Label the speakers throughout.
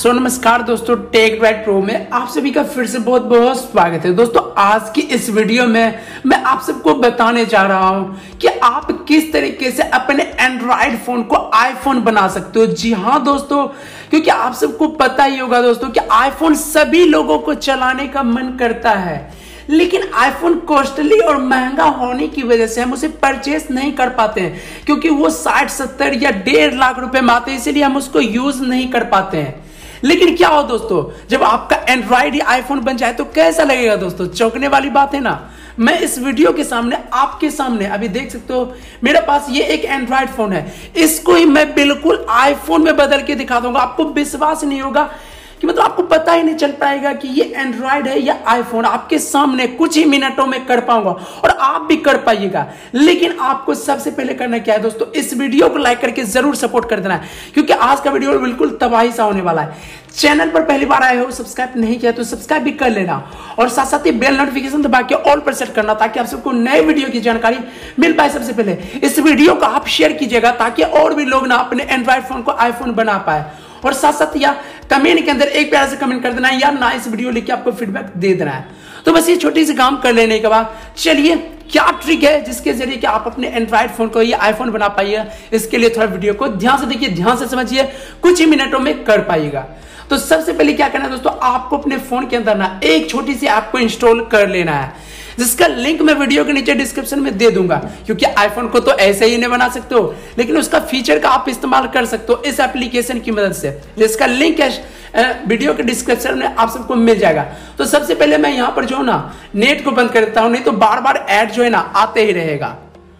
Speaker 1: नमस्कार दोस्तों, take right pro में आप सभी का फिर से बहुत बहुत स्वागत है। दोस्तों आज की इस वीडियो में मैं आप सबको बताने जा रहा हूं कि आप किस तरीके से अपने एंड्रॉइड फोन को आईफोन बना सकते हो। जी हाँ दोस्तों, क्योंकि आप सबको पता ही होगा दोस्तों कि आईफोन सभी लोगों को चलाने का मन करता है, लेकिन आईफोन कॉस्टली और महंगा होने की वजह से हम उसे परचेस नहीं कर पाते हैं, क्योंकि वो 60-70 या 1.5 लाख रुपए में आते हैं, इसीलिए हम उसको यूज नहीं कर पाते हैं। लेकिन क्या हो दोस्तों, जब आपका एंड्रॉइड ही आईफोन बन जाए तो कैसा लगेगा दोस्तों, चौंकने वाली बात है ना। मैं इस वीडियो के सामने आपके सामने अभी देख सकते हो, मेरे पास ये एक एंड्रॉइड फोन है, इसको ही मैं बिल्कुल आईफोन में बदल के दिखा दूंगा। आपको विश्वास नहीं होगा कि मतलब आपको पता ही नहीं चल पाएगा कि ये एंड्रॉइड है या आईफोन। आपके सामने कुछ ही मिनटों में कर पाऊंगा और आप भी कर पाइएगा। लेकिन आपको सबसे पहले करना क्या है दोस्तों, इस वीडियो को लाइक करके जरूर सपोर्ट कर देना है, क्योंकि आज का वीडियो बिल्कुल तबाही सा होने वाला है। चैनल पर पहली बार आए हो, सब्सक्राइब नहीं किया तो सब्सक्राइब भी कर लेना और साथ साथ ही बेल नोटिफिकेशन दबा के ऑल पर सेट करना, ताकि आप सबको नए वीडियो की जानकारी मिल पाए। सबसे पहले इस वीडियो को आप शेयर कीजिएगा, ताकि और भी लोग ना अपने एंड्रॉइड फोन को आईफोन बना पाए। और साथ साथ या कमेंट के अंदर एक प्यारा से कमेंट कर देना है या ना इस वीडियो लेके आपको फीडबैक दे देना है। तो बस ये छोटी सी काम कर लेने के बाद चलिए क्या ट्रिक है जिसके जरिए कि आप अपने एंड्रॉइड फोन को ये आईफोन बना पाइए, इसके लिए थोड़ा वीडियो को ध्यान से देखिए, ध्यान से समझिए, कुछ ही मिनटों में कर पाइएगा। तो सबसे पहले क्या करना है दोस्तों, आपको अपने फोन के अंदर ना एक छोटी सी ऐप को इंस्टॉल कर लेना है, जिसका लिंक मैं वीडियो के नीचे डिस्क्रिप्शन में दे दूंगा। क्योंकि आईफोन को तो ऐसे ही नहीं बना सकते हो, लेकिन उसका फीचर का आप इस्तेमाल कर सकते हो इस एप्लीकेशन की मदद से, जिसका लिंक है वीडियो के डिस्क्रिप्शन में आप सबको मिल जाएगा। तो सबसे पहले मैं यहां पर जो ना नेट को बंद कर देता हूं, नहीं तो बार बार ऐड जो है ना आते ही रहेगा।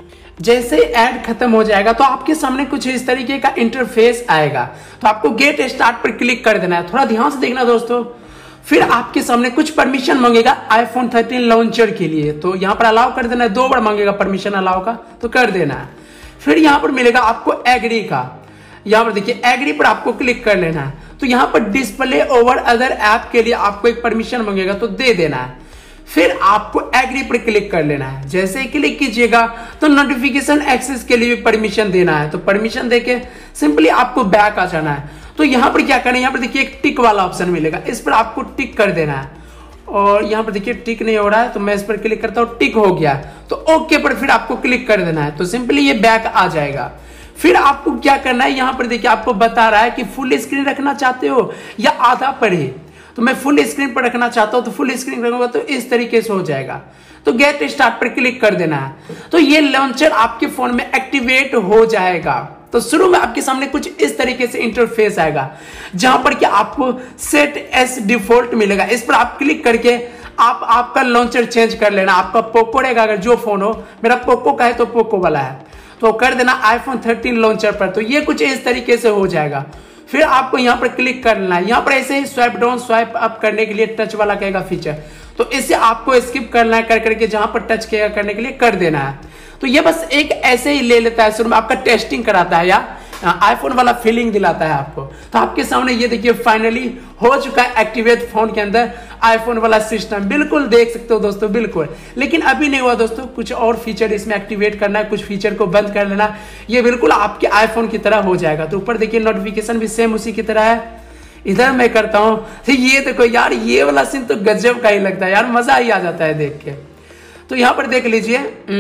Speaker 1: जैसे ऐड खत्म हो जाएगा तो आपके सामने कुछ इस तरीके का इंटरफेस आएगा। तो आपको गेट स्टार्ट पर क्लिक कर देना है। थोड़ा ध्यान से देखना दोस्तों। फिर आपके सामने कुछ परमिशन मांगेगा आईफोन 13 लॉन्चर के लिए, तो यहां पर अलाउ कर देना है। 2 बार मांगेगा परमिशन अलाउ का, तो कर देना है। फिर यहां पर मिलेगा आपको एग्री का, यहां पर देखिए एग्री पर आपको क्लिक कर लेना है। तो यहां पर डिस्प्ले ओवर अदर ऐप के लिए आपको एक परमिशन मांगेगा, तो दे देना है। फिर आपको एग्री पर क्लिक कर लेना है। जैसे ही क्लिक कीजिएगा तो नोटिफिकेशन एक्सेस के लिए भी परमिशन देना है। तो परमिशन देके सिंपली आपको बैक आ जाना है। तो यहां पर क्या करना है, यहां पर देखिए एक टिक वाला ऑप्शन मिलेगा, इस पर आपको टिक कर देना है। और यहां पर देखिए टिक नहीं हो रहा है, तो मैं इस पर क्लिक करता हूं, टिक हो गया। तो ओके पर फिर आपको क्लिक कर देना है। तो सिंपली ये बैक आ जाएगा। फिर आपको क्या करना है, यहां पर देखिए आपको बता रहा है कि फुल स्क्रीन रखना चाहते हो या आधा पर ही। तो मैं फुल स्क्रीन पर रखना चाहता हूं, तो फुल स्क्रीन रखूंगा तो इस तरीके से हो जाएगा। तो गेट स्टार्ट पर क्लिक कर देना है। तो ये लॉन्चर आपके फोन में एक्टिवेट हो जाएगा। तो शुरू में आपके सामने कुछ इस तरीके से इंटरफेस आएगा, जहां पर कि आपको सेट एस डिफॉल्ट मिलेगा। इस पर आप क्लिक करके आप आपका लॉन्चर चेंज कर लेना। आपका पोको रहेगा, अगर जो फोन हो, मेरा पोको का है तो पोको वाला है, तो कर देना आईफोन 13 लॉन्चर पर। तो ये कुछ इस तरीके से हो जाएगा। फिर आपको यहां पर क्लिक कर लेना है। यहां पर ऐसे ही स्वाइप डाउन स्वाइप अप करने के लिए टच वाला कहेगा फीचर, तो इसे आपको स्किप करना है, कर करके जहां पर टच किया करने के लिए कर देना है। तो ये बस एक ऐसे ही ले लेता है, शुरू में आपका टेस्टिंग कराता है या आईफोन वाला फीलिंग दिलाता है आपको। तो आपके सामने ये देखिए फाइनली हो चुका है एक्टिवेट फोन के अंदर आईफोन वाला सिस्टम। बिल्कुल देख सकते हो दोस्तों, बिल्कुल। लेकिन अभी नहीं हुआ दोस्तों, कुछ और फीचर इसमें एक्टिवेट करना है, कुछ फीचर को बंद कर लेना। ये बिल्कुल आपके आईफोन की तरह हो जाएगा। तो ऊपर देखिए नोटिफिकेशन भी सेम उसी की तरह है। इधर मैं करता हूं तो ये देखो यार, ये वाला सीन तो गजब का ही लगता है यार, मजा ही आ जाता है देख के। तो यहां पर देख लीजिए,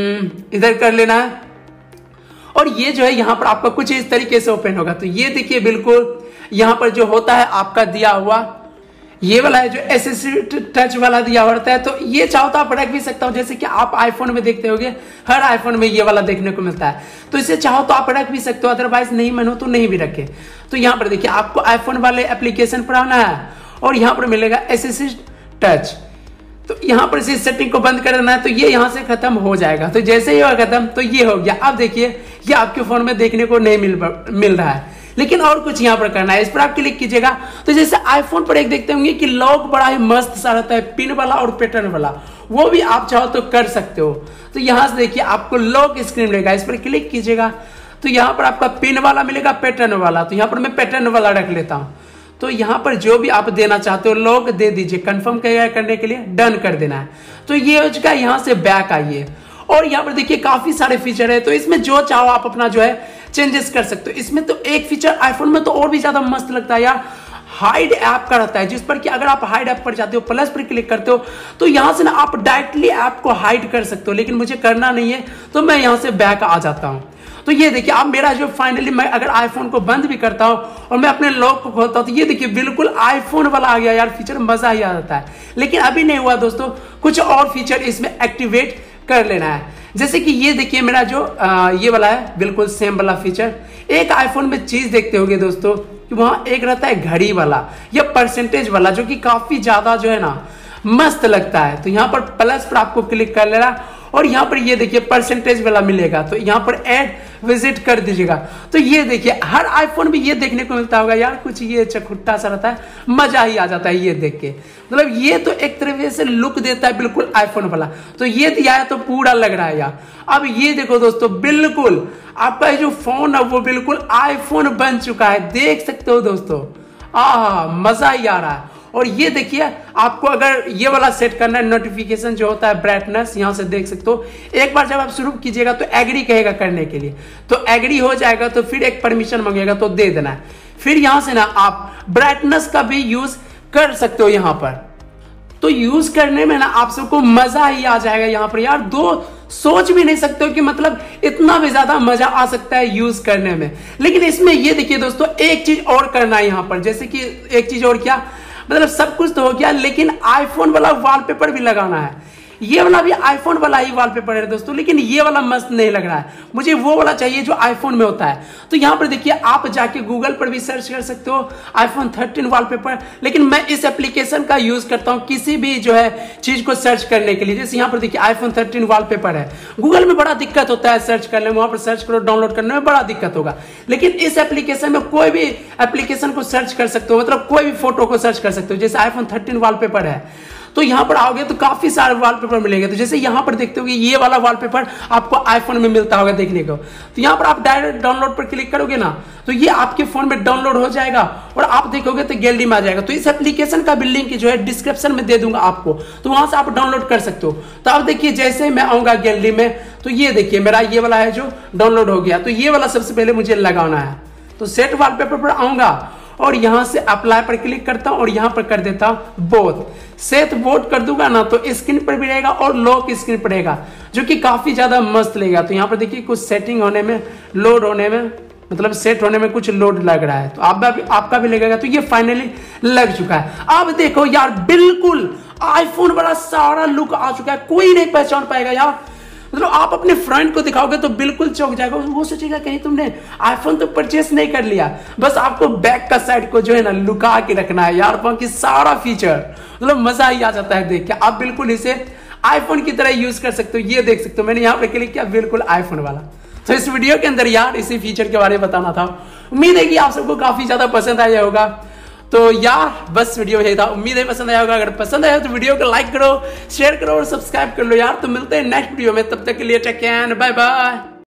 Speaker 1: इधर कर लेना है। और ये जो है यहां पर आपका कुछ इस तरीके से ओपन होगा। तो ये देखिए बिल्कुल यहां पर जो होता है आपका दिया हुआ, ये वाला है जो एसएसडी टच वाला दिया होता है। तो ये चाहो तो आप रख भी सकता हूं, जैसे कि आप आईफोन में देखते होंगे, हर आईफोन में ये वाला देखने को मिलता है। तो इसे चाहो तो आप रख भी सकते हो, अदरवाइज नहीं मन हो तो नहीं भी रखे। तो यहां पर देखिए आपको आईफोन वाले एप्लीकेशन पर आना है और यहां पर मिलेगा एसएसडी टच। तो यहां पर इस सेटिंग को बंद कर देना है। तो ये यहां से खत्म हो जाएगा। तो जैसे ही होगा खत्म, तो ये हो गया। अब देखिए ये आपके फोन में देखने को नहीं मिल रहा है, लेकिन और कुछ यहां पर करना है। इस पर आप क्लिक कीजिएगा तो जैसे आईफोन पर एक देखते होंगे कि लॉक बड़ा ही मस्त सा रहता है, पिन वाला और पैटर्न वाला, वो भी आप चाहो तो कर सकते हो। तो यहां से देखिए आपको लॉक स्क्रीन मिलेगा, इस पर क्लिक कीजिएगा तो यहां पर आपका पिन वाला मिलेगा, पैटर्न वाला। तो यहां पर मैं पैटर्न वाला रख लेता हूं। तो यहां पर जो भी आप देना चाहते हो लॉक दे दीजिए, कंफर्म करने के लिए डन कर देना है। तो ये हो चुका है। यहां से बैक आइए और यहां पर देखिए काफी सारे फीचर है। तो इसमें जो चाहो आप अपना जो है चेंजेस कर सकते हो। इसमें तो एक फीचर आईफोन में तो और भी ज्यादा मस्त लगता है यार, हाइड ऐप का रहता है, जिस पर कि अगर आप हाइड ऐप पर जाते हो, प्लस पर क्लिक करते हो, तो यहां से ना आप डायरेक्टली ऐप को हाइड कर सकते हो। लेकिन मुझे करना नहीं है, तो मैं यहां से बैक आ जाता हूं। तो ये देखिए, अब मेरा जो फाइनली मैं अगर आईफोन को बंद भी करता हूं और मैं अपने लॉक को खोलता हूं, तो ये देखिए बिल्कुल आईफोन वाला आ गया यार फीचर, मजा ही आ जाता है। लेकिन अभी नहीं हुआ दोस्तों, कुछ और फीचर इसमें एक्टिवेट कर लेना है। जैसे कि ये देखिए मेरा जो ये वाला है, बिल्कुल सेम वाला फीचर। एक आईफोन में चीज देखते होंगे दोस्तों कि वहां एक रहता है घड़ी वाला या परसेंटेज वाला, जो कि काफी ज्यादा जो है ना मस्त लगता है। तो यहाँ पर प्लस पर आपको क्लिक कर लेना और यहाँ पर ये देखिए परसेंटेज वाला मिलेगा, तो यहाँ पर ऐड विजिट कर दीजिएगा। तो ये देखिए हर आईफोन में ये देखने को मिलता होगा यार, कुछ ये चखुट्टा सा रहता है, मजा ही आ जाता है ये देख के। मतलब ये तो एक तरीके से लुक देता है बिल्कुल आईफोन वाला। तो ये दिया है तो पूरा लग रहा है यार। अब ये देखो दोस्तों, बिल्कुल आपका जो फोन है वो बिल्कुल आईफोन बन चुका है, देख सकते हो दोस्तों। मजा ही आ रहा है। और ये देखिए आपको अगर ये वाला सेट करना है, नोटिफिकेशन जो होता है ब्राइटनेस, यहां से देख सकते हो। एक बार जब आप शुरू कीजिएगा तो एग्री कहेगा करने के लिए, तो एग्री हो जाएगा तो फिर एक परमिशन मांगेगा तो दे देना है। फिर यहां से ना आप ब्राइटनेस का भी यूज कर सकते हो यहां पर। तो यूज करने में ना आप सबको मजा ही आ जाएगा यहाँ पर यार। दो सोच भी नहीं सकते हो कि मतलब इतना भी ज्यादा मजा आ सकता है यूज करने में। लेकिन इसमें ये देखिए दोस्तों, एक चीज और करना है यहाँ पर। जैसे कि एक चीज और क्या, मतलब सब कुछ तो हो गया, लेकिन आईफोन वाला वॉलपेपर भी लगाना है। ये वाला भी आईफोन वाला ही वॉलपेपर है दोस्तों, लेकिन ये वाला मस्त नहीं लग रहा है, मुझे वो वाला चाहिए जो आईफोन में होता है। तो यहाँ पर देखिए आप जाके गूगल पर भी सर्च कर सकते हो आईफोन 13 वॉलपेपर। लेकिन मैं इस एप्लीकेशन का यूज करता हूँ किसी भी जो है चीज को सर्च करने के लिए। जैसे यहाँ पर देखिए आईफोन 13 वॉलपेपर है, गूगल में बड़ा दिक्कत होता है सर्च करने में, वहां पर सर्च करो डाउनलोड करने में बड़ा दिक्कत होगा। लेकिन इस एप्लीकेशन में कोई भी एप्लीकेशन को सर्च कर सकते हो, मतलब कोई भी फोटो को सर्च कर सकते हो। जैसे आईफोन 13 वॉलपेपर है, तो यहां पर आओगे तो काफी सारे वॉलपेपर मिलेंगे। तो जैसे यहां पर देखते हो कि ये वाला वॉलपेपर आपको आईफोन में मिलता होगा देखने को, तो यहां पर आप डायरेक्ट डाउनलोड पर क्लिक करोगे ना, तो ये आपके फोन में डाउनलोड हो जाएगा और आप देखोगे तो गैलरी में आ जाएगा। तो इस एप्लीकेशन का भी लिंक जो है डिस्क्रिप्शन में दे दूंगा आपको, तो वहां से आप डाउनलोड कर सकते हो। तो अब देखिए जैसे मैं आऊंगा गैलरी में, तो ये देखिए मेरा ये वाला है जो डाउनलोड हो गया। तो ये वाला सबसे पहले मुझे लगाना है। तो सेट वॉलपेपर पर आऊंगा और यहां से अप्लाई पर क्लिक करता हूं और यहां पर कर देता हूं बोथ। सेट बोथ कर दूंगा ना तो स्क्रीन पर भी रहेगा और लॉक स्क्रीन पर रहेगा, जो कि काफी ज्यादा मस्त लगेगा। तो यहां पर देखिए कुछ सेटिंग होने में, लोड होने में, मतलब सेट होने में कुछ लोड लग रहा है, तो आपका भी लगेगा। तो ये फाइनली लग चुका है। अब देखो यार, बिल्कुल आईफोन वाला सारा लुक आ चुका है, कोई नहीं पहचान पाएगा यार। मतलब आप अपने फ्रेंड को दिखाओगे तो बिल्कुल चौंक जाएगा, वो सोचेगा कहीं तुमने आईफोन तो परचेस नहीं कर लिया। बस आपको बैक का साइड को जो है ना लुका के रखना है यार, बाकी सारा फीचर मतलब मजा ही आ जाता है देख के। आप बिल्कुल इसे आईफोन की तरह यूज कर सकते हो। ये देख सकते हो मैंने यहाँ पे क्लिक किया, बिल्कुल आईफोन वाला। तो इस वीडियो के अंदर यार इसी फीचर के बारे में बताना था। उम्मीद है कि आप सबको काफी ज्यादा पसंद आया होगा। तो यार बस वीडियो यही था, उम्मीद है पसंद आया होगा। अगर पसंद आया तो वीडियो को लाइक करो, शेयर करो और सब्सक्राइब कर लो यार। तो मिलते हैं नेक्स्ट वीडियो में, तब तक के लिए टेक केयर, बाय बाय।